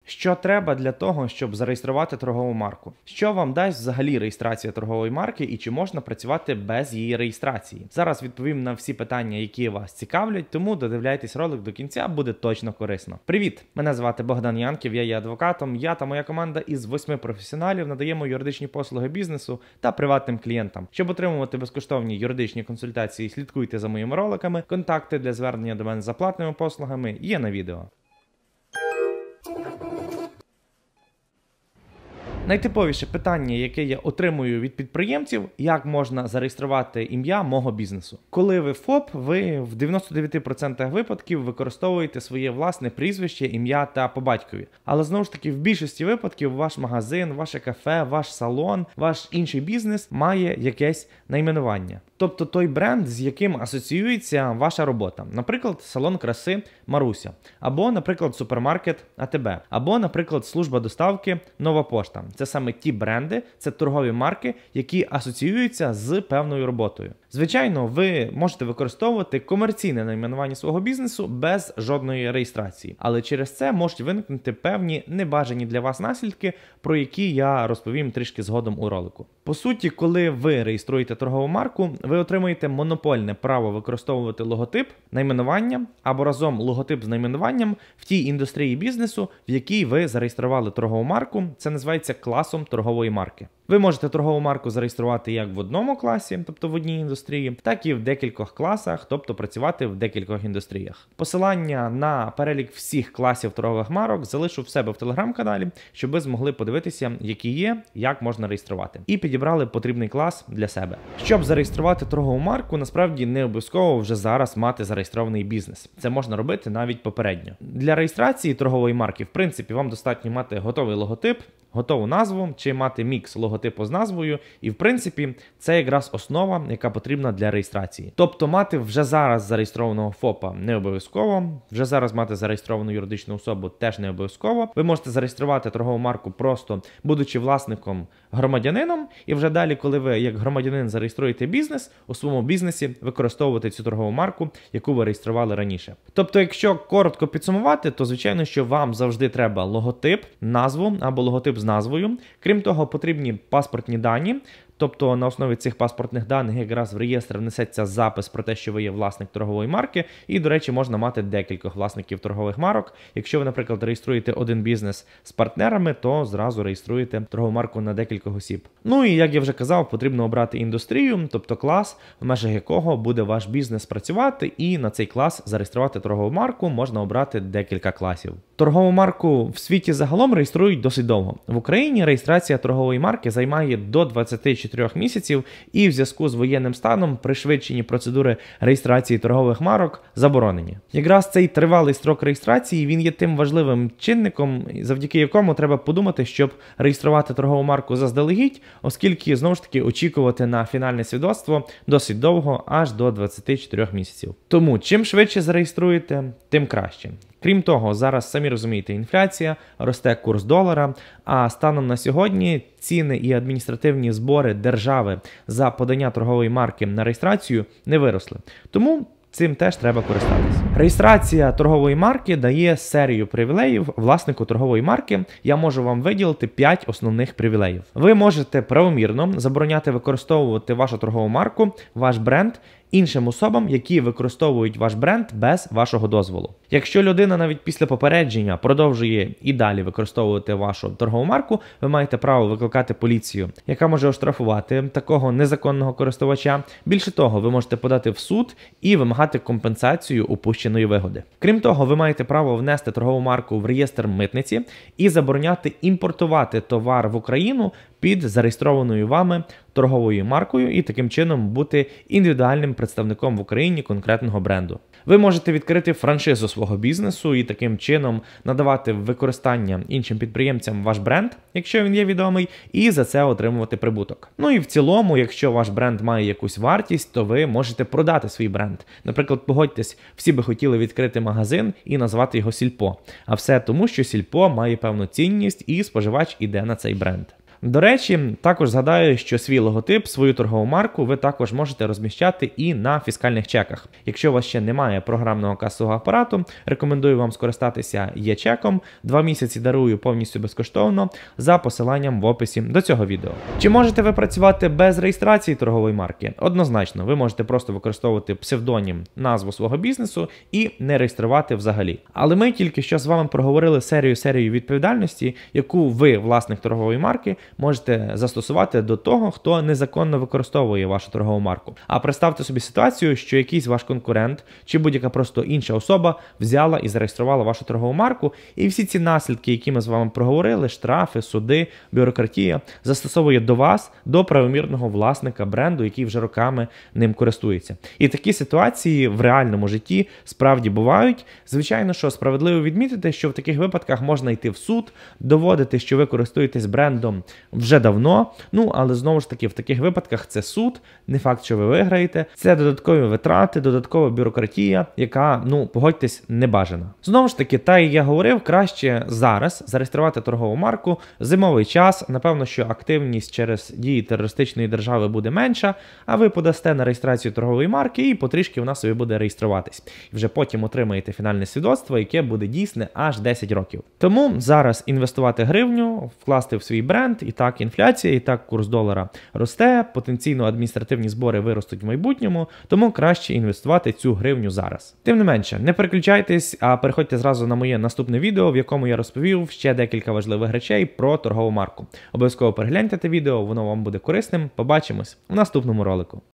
Що треба для того, щоб зареєструвати торгову марку? Що вам дасть взагалі реєстрація торгової марки і чи можна працювати без її реєстрації? Зараз відповім на всі питання, які вас цікавлять, тому додивляйтесь ролик до кінця, буде точно корисно. Привіт! Мене звати Богдан Янків, я є адвокатом. Я та моя команда із 8 професіоналів надаємо юридичні послуги бізнесу та приватним клієнтам. Щоб отримувати безкоштовні юридичні консультації, слідкуйте за моїми роликами. Контакти для звернення до мене за платними послугами є на відео. Найтиповіше питання, яке я отримую від підприємців, як можна зареєструвати ім'я мого бізнесу. Коли ви ФОП, ви в 99% випадків використовуєте своє власне прізвище, ім'я та по батькові. Але знову ж таки, в більшості випадків ваш магазин, ваше кафе, ваш салон, ваш інший бізнес має якесь найменування. Тобто той бренд, з яким асоціюється ваша робота. Наприклад, салон краси Маруся. Або, наприклад, супермаркет АТБ. Або, наприклад, служба доставки Нова Пошта. Це саме ті бренди, це торгові марки, які асоціюються з певною роботою. Звичайно, ви можете використовувати комерційне найменування свого бізнесу без жодної реєстрації. Але через це можуть виникнути певні небажані для вас наслідки, про які я розповім трішки згодом у ролику. По суті, коли ви реєструєте торгову марку, ви отримуєте монопольне право використовувати логотип, найменування або разом логотип з найменуванням в тій індустрії бізнесу, в якій ви зареєстрували торгову марку. Це називається класом торгової марки. Ви можете торгову марку зареєструвати як в одному класі, тобто в одній індустрії, так і в декількох класах, тобто працювати в декількох індустріях. Посилання на перелік всіх класів торгових марок залишу в себе в телеграм-каналі, щоб ви змогли подивитися, які є, як можна реєструвати. І підібрали потрібний клас для себе. Щоб зареєструвати торгову марку, насправді не обов'язково вже зараз мати зареєстрований бізнес. Це можна робити навіть попередньо. Для реєстрації торгової марки, в принципі, вам достатньо мати готовий логотип, готову назву, чи мати мікс логотипу з назвою, і в принципі це якраз основа, яка потрібна для реєстрації. Тобто мати вже зараз зареєстрованого ФОПа не обов'язково, вже зараз мати зареєстровану юридичну особу теж не обов'язково. Ви можете зареєструвати торгову марку просто будучи власником громадянином, і вже далі, коли ви як громадянин зареєструєте бізнес, у своєму бізнесі використовувати цю торгову марку, яку ви реєстрували раніше. Тобто, якщо коротко підсумувати, то звичайно, що вам завжди треба логотип, назву або логотип з назвою. Крім того, потрібні паспортні дані. Тобто на основі цих паспортних даних якраз в реєстр внесеться запис про те, що ви є власник торгової марки. І, до речі, можна мати декількох власників торгових марок. Якщо ви, наприклад, реєструєте один бізнес з партнерами, то зразу реєструєте торгову марку на декількох осіб. Ну і, як я вже казав, потрібно обрати індустрію, тобто клас, в межах якого буде ваш бізнес працювати, і на цей клас зареєструвати торгову марку можна обрати декілька класів. Торгову марку в світі загалом реєструють досить довго. В Україні реєстрація торгової марки займає до 24 місяців, і в зв'язку з воєнним станом пришвидшені процедури реєстрації торгових марок заборонені. Якраз цей тривалий строк реєстрації, він є тим важливим чинником, завдяки якому треба подумати, щоб реєструвати торгову марку заздалегідь, оскільки, знову ж таки, очікувати на фінальне свідоцтво досить довго, аж до 24 місяців. Тому, чим швидше зареєструєте, тим краще. Крім того, зараз, самі розумієте, інфляція, росте курс долара, а станом на сьогодні ціни і адміністративні збори держави за подання торгової марки на реєстрацію не виросли. Тому цим теж треба користатися. Реєстрація торгової марки дає серію привілеїв власнику торгової марки. Я можу вам виділити 5 основних привілеїв. Ви можете правомірно забороняти використовувати вашу торгову марку, ваш бренд, іншим особам, які використовують ваш бренд без вашого дозволу. Якщо людина навіть після попередження продовжує і далі використовувати вашу торгову марку, ви маєте право викликати поліцію, яка може оштрафувати такого незаконного користувача. Більше того, ви можете подати в суд і вимагати компенсацію упущеної вигоди. Крім того, ви маєте право внести торгову марку в реєстр митниці і забороняти імпортувати товар в Україну під зареєстрованою вами торговою маркою і таким чином бути індивідуальним представником в Україні конкретного бренду. Ви можете відкрити франшизу свого бізнесу і таким чином надавати в використання іншим підприємцям ваш бренд, якщо він є відомий, і за це отримувати прибуток. Ну і в цілому, якщо ваш бренд має якусь вартість, то ви можете продати свій бренд. Наприклад, погодьтесь, всі би хотіли відкрити магазин і назвати його Сільпо. А все тому, що Сільпо має певну цінність і споживач іде на цей бренд. До речі, також згадаю, що свій логотип, свою торгову марку ви також можете розміщати і на фіскальних чеках. Якщо у вас ще немає програмного касового апарату, рекомендую вам скористатися є-чеком. 2 місяці дарую повністю безкоштовно за посиланням в описі до цього відео. Чи можете ви працювати без реєстрації торгової марки? Однозначно, ви можете просто використовувати псевдонім, назву свого бізнесу і не реєструвати взагалі. Але ми тільки що з вами проговорили серію відповідальності, яку ви, власник торгової марки, можете застосувати до того, хто незаконно використовує вашу торгову марку. А представте собі ситуацію, що якийсь ваш конкурент чи будь-яка просто інша особа взяла і зареєструвала вашу торгову марку, і всі ці наслідки, які ми з вами проговорили, штрафи, суди, бюрократія, застосовує до вас, до правомірного власника бренду, який вже роками ним користується. І такі ситуації в реальному житті справді бувають. Звичайно, що справедливо відмітити, що в таких випадках можна йти в суд, доводити, що ви користуєтесь брендом вже давно, але знову ж таки в таких випадках це суд, не факт, що ви виграєте, це додаткові витрати, додаткова бюрократія, яка, погодьтесь, не бажана. Знову ж таки, та і я говорив, краще зараз зареєструвати торгову марку, зимовий час, напевно, що активність через дії терористичної держави буде менша, а ви подасте на реєстрацію торгової марки і потрішки вона собі буде реєструватись. І вже потім отримаєте фінальне свідоцтво, яке буде дійсне аж 10 років. Тому зараз інвестувати гривню, вкласти в свій бренд, і так інфляція, і так курс долара росте, потенційно адміністративні збори виростуть в майбутньому, тому краще інвестувати цю гривню зараз. Тим не менше, не переключайтесь, а переходьте зразу на моє наступне відео, в якому я розповів ще декілька важливих речей про торгову марку. Обов'язково перегляньте те відео, воно вам буде корисним. Побачимось у наступному ролику.